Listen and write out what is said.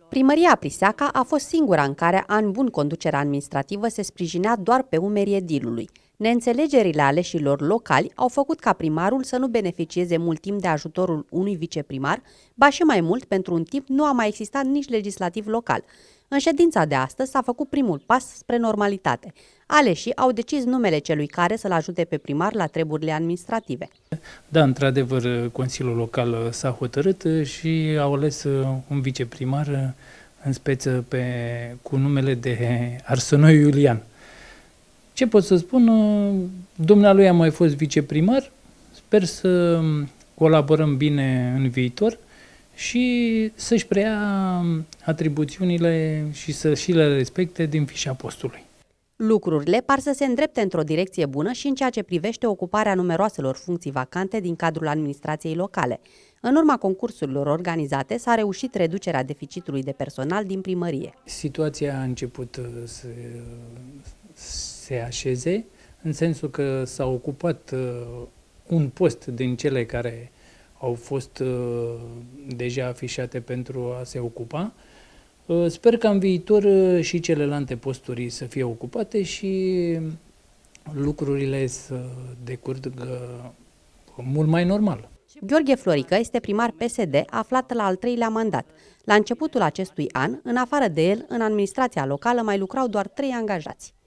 Primăria Priseaca a fost singura în care, an bun, conducerea administrativă se sprijinea doar pe umerii edilului. Neînțelegerile aleșilor locali au făcut ca primarul să nu beneficieze mult timp de ajutorul unui viceprimar, ba și mai mult, pentru un timp nu a mai existat nici legislativ local. În ședința de astăzi s-a făcut primul pas spre normalitate. Aleșii au decis numele celui care să-l ajute pe primar la treburile administrative. Da, într-adevăr, Consiliul Local s-a hotărât și au ales un viceprimar în speță cu numele de Arsănoiu Iulian. Ce pot să spun? Dumnealui a mai fost viceprimar, sper să colaborăm bine în viitor și să-și preia atribuțiunile și să și le respecte din fișa postului. Lucrurile par să se îndrepte într-o direcție bună și în ceea ce privește ocuparea numeroaselor funcții vacante din cadrul administrației locale. În urma concursurilor organizate s-a reușit reducerea deficitului de personal din primărie. Situația a început să se așeze, în sensul că s-a ocupat un post din cele care au fost deja afișate pentru a se ocupa. Sper că în viitor și celelalte posturi să fie ocupate și lucrurile să decurgă mult mai normal. Gheorghe Florică este primar PSD aflat la al 3-lea mandat. La începutul acestui an, în afară de el, în administrația locală mai lucrau doar 3 angajați.